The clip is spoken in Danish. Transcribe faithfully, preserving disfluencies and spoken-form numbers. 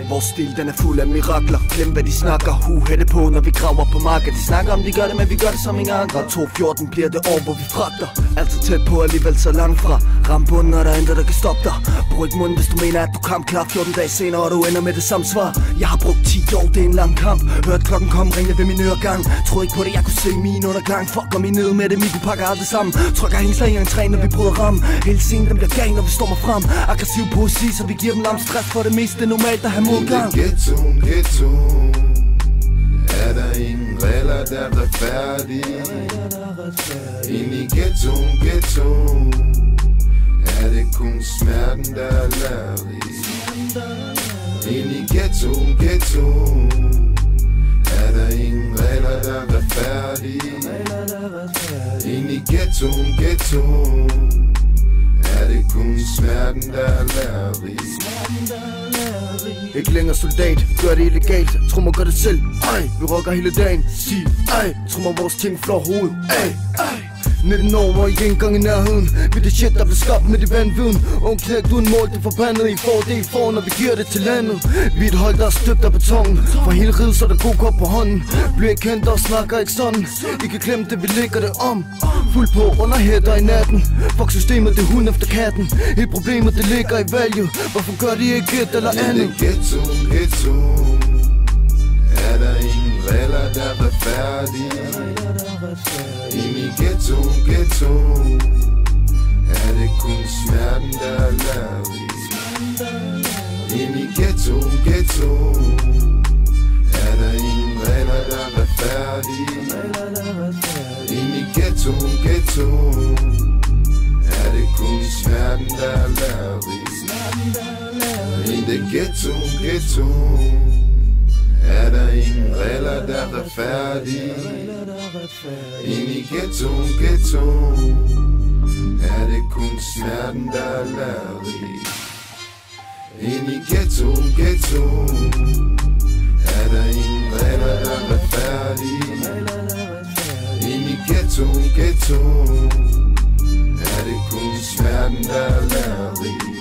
Vores stil den er fuld af mirakler. Glem hvad de snakker, hu hætte på når vi graver på markedet. De snakker om de gør det, men vi gør det som ingen andre. to fjorten bliver det år hvor vi fragter. Altid tæt på, alligevel så langt fra. Ram bunden og der er intet der kan stoppe dig. Brug ikke munden hvis du mener at du kom klar. Fjorten dage senere og du ender med det samme svar. Jeg har brugt ti år, det er en lang kamp. Hørt klokken kom ringe ved min øregang. Tror ikke på det, jeg kunne se min undergang. Fuck om I ned med det, vi pakker alt det sammen. Trykker hængsler i en træ, når vi bryder ram. Hele scenen den bliver gal, når vi stormer frem. Aggressiv poesi, så vi giver dem lam. Stress for det meste, normalt at have modgang. I ghettoen, ghettoen er der ingen regler, der er retfærdige. Ind i ghettoen, ghettoen er det kun smerten, der er lærerig. Ind i ghettoen, ghettoen er der ingen regler, der er retfærdige. Ind i ghettoen, ghettoen er det kun smerten, der er lærerig. Ikke længere soldat, gør det illegalt. Trummer gør det selv, ej. Vi rocker hele dagen, sig ej. Trummer vores ting flår hoved, ej, ej. nitten år var ikke engang i nærheden. Vi det shit der blev skabt med det vanviden. Ung knægt uden mål, det forbandet. I får det I får, når vi giver det til landet. Vi er et hold der er støbt af betongen. For hele riget så er der god kop på hånden. Bliver ikke kendt og snakker ikke sådan. I kan glemme det, vi lægger det om. Fuld på under hætter i natten. Fuck systemet, det er hund efter katten. Hele problemet det ligger i value. Hvorfor gør de ikke et eller andet? I ghettoen, ghettoen er der ingen regler, der er retfærdige. Ind i ghettoen, ghettoen er det kun smerten, der er lærerig. Ind i ghettoen, ghettoen er der ingen regler, der er retfærdige. Ind i ghettoen, ghettoen er det kun smerten, der er lærerig. Ind i ghettoen, ghettoen er der ingen regler, der er retfærdige. Ind i ghettoen, ghettoen er det kun smerten, der er lærerig. Ind i ghettoen, ghettoen er der ingen regler, der er retfærdige. Ind i ghettoen, ghettoen er det kun smerten, der er lærerig.